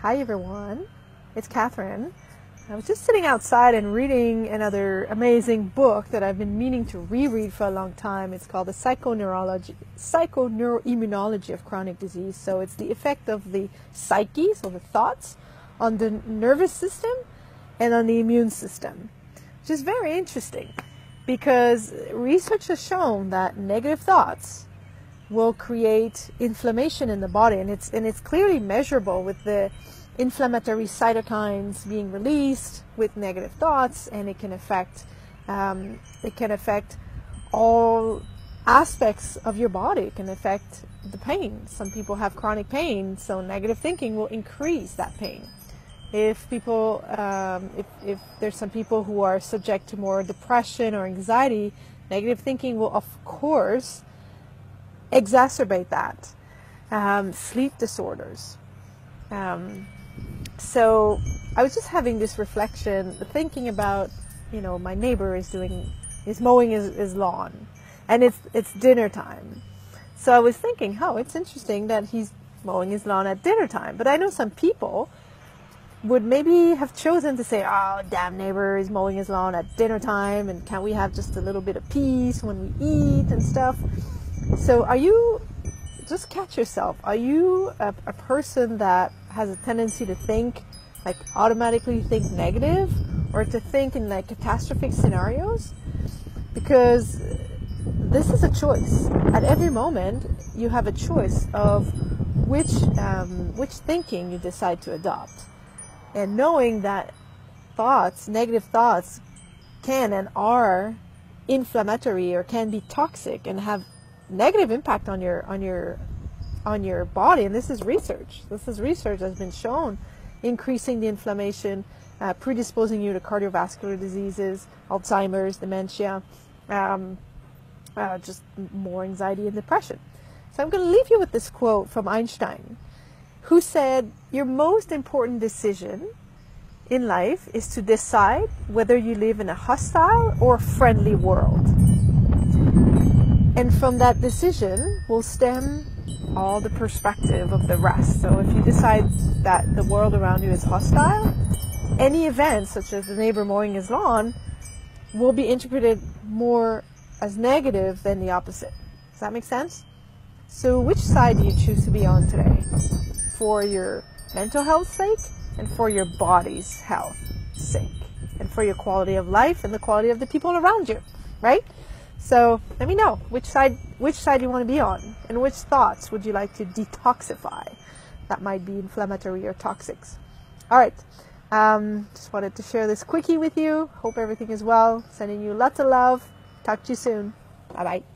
Hi everyone, it's Catherine. I was just sitting outside and reading another amazing book that I've been meaning to reread for a long time. It's called The Psychoneuroimmunology of Chronic Disease. So it's the effect of the psyche, so the thoughts, on the nervous system and on the immune system, which is very interesting because research has shown that negative thoughts will create inflammation in the body, and it's clearly measurable with the inflammatory cytokines being released with negative thoughts, and it can affect all aspects of your body. It can affect the pain. Some people have chronic pain, so negative thinking will increase that pain. If there's some people who are subject to more depression or anxiety, negative thinking will of course exacerbate that. Sleep disorders. So I was just having this reflection, thinking about, my neighbor is mowing his lawn, and it's dinner time. So I was thinking, it's interesting that he's mowing his lawn at dinner time. But I know some people would maybe have chosen to say, oh, damn neighbor is mowing his lawn at dinner time, and can't we have just a little bit of peace when we eat and stuff? So just catch yourself. Are you a person that has a tendency to automatically think negative, or to think in catastrophic scenarios? Because this is a choice. At every moment, you have a choice of which thinking you decide to adopt. And knowing that negative thoughts can and are inflammatory or can be toxic and have negative impact on your body, and this is research has been shown increasing the inflammation, predisposing you to cardiovascular diseases, Alzheimer's, dementia, just more anxiety and depression. So I'm going to leave you with this quote from Einstein, who said, your most important decision in life is to decide whether you live in a hostile or friendly world. And from that decision will stem all the perspective of the rest. So if you decide that the world around you is hostile, any event, such as the neighbor mowing his lawn, will be interpreted more as negative than the opposite. Does that make sense? So which side do you choose to be on today? For your mental health's sake, and for your body's health sake, and for your quality of life and the quality of the people around you, right? So let me know which side you want to be on, and which thoughts would you like to detoxify that might be inflammatory or toxic. All right, just wanted to share this quickie with you. Hope everything is well. Sending you lots of love. Talk to you soon. Bye-bye.